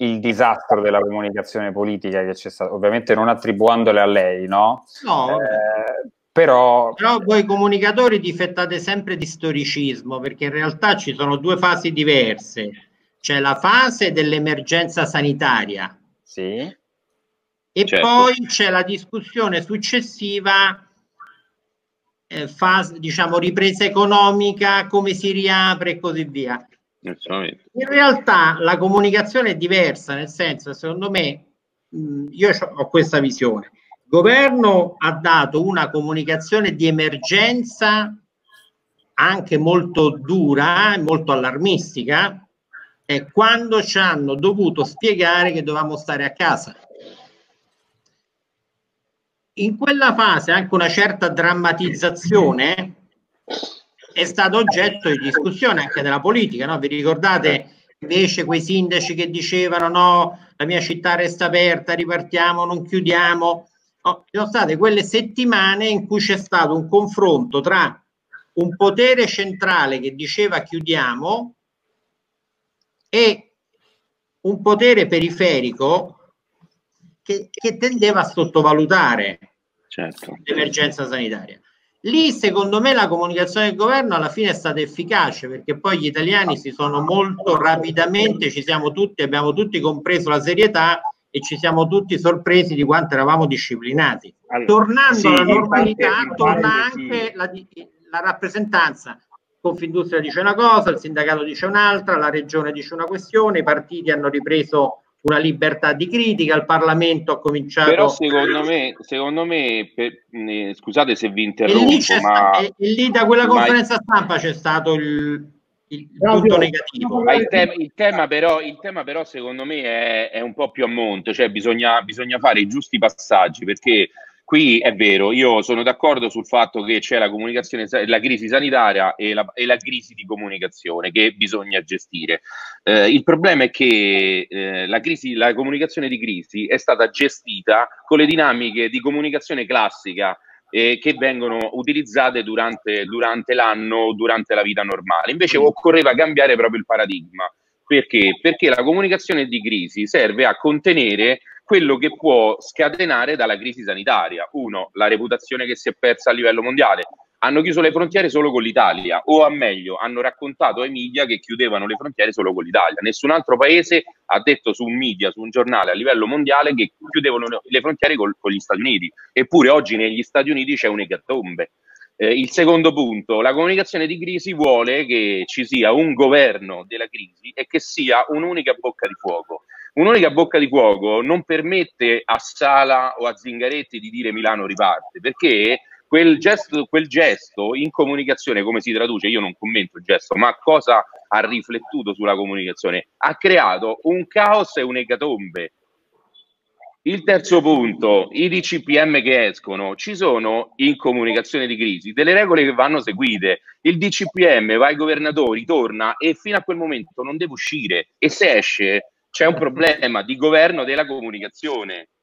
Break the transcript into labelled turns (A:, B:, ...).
A: il disastro della comunicazione politica che c'è stato, ovviamente non attribuendole a lei, no?
B: No,
A: però
B: voi comunicatori difettate sempre di storicismo, perché in realtà ci sono due fasi diverse. C'è la fase dell'emergenza sanitaria,
A: sì,
B: e
C: certo,
B: poi c'è la discussione successiva, fase, diciamo, ripresa economica, come si riapre e così via. In realtà la comunicazione è diversa, nel senso, secondo me, io ho questa visione. Il governo ha dato una comunicazione di emergenza anche molto dura e molto allarmistica, quando ci hanno dovuto spiegare che dovevamo stare a casa. In quella fase anche una certa drammatizzazione è stato oggetto di discussione anche della politica, no? Vi ricordate invece quei sindaci che dicevano no, la mia città resta aperta, ripartiamo, non chiudiamo. No, ci sono state quelle settimane in cui c'è stato un confronto tra un potere centrale che diceva chiudiamo e un potere periferico che tendeva a sottovalutare l'emergenza sanitaria. Lì secondo me la comunicazione del governo alla fine è stata efficace, perché poi gli italiani si sono molto rapidamente, abbiamo tutti compreso la serietà e ci siamo tutti sorpresi di quanto eravamo disciplinati. Allora, tornando alla normalità, torna anche la rappresentanza. Confindustria dice una cosa, il sindacato dice un'altra, la regione dice una questione, i partiti hanno ripreso una libertà di critica, il Parlamento ha cominciato...
C: Però secondo me scusate se vi interrompo,
B: e lì da quella conferenza stampa c'è stato il punto negativo.
C: Ma il tema però secondo me è un po' più a monte, cioè bisogna fare i giusti passaggi, perché qui è vero, io sono d'accordo sul fatto che c'è la comunicazione, la crisi sanitaria e la crisi di comunicazione che bisogna gestire. Il problema è che la comunicazione di crisi è stata gestita con le dinamiche di comunicazione classica che vengono utilizzate durante l'anno, durante la vita normale. Invece occorreva cambiare proprio il paradigma. Perché? Perché la comunicazione di crisi serve a contenere quello che può scatenare dalla crisi sanitaria. Uno, la reputazione che si è persa a livello mondiale. Hanno chiuso le frontiere solo con l'Italia, o a meglio, hanno raccontato ai media che chiudevano le frontiere solo con l'Italia. Nessun altro paese ha detto su un media, su un giornale a livello mondiale che chiudevano le frontiere con gli Stati Uniti. Eppure oggi negli Stati Uniti c'è un'ecatombe. Il secondo punto, la comunicazione di crisi vuole che ci sia un governo della crisi e che sia un'unica bocca di fuoco. Un'unica bocca di fuoco non permette a Sala o a Zingaretti di dire Milano riparte, perché quel gesto in comunicazione, come si traduce? Io non commento il gesto, ma cosa ha riflettuto sulla comunicazione? Ha creato un caos e un'ecatombe. Il terzo punto, i DCPM che escono, ci sono in comunicazione di crisi delle regole che vanno seguite. Il DCPM va ai governatori, torna e fino a quel momento non deve uscire, e se esce c'è un problema di governo della comunicazione.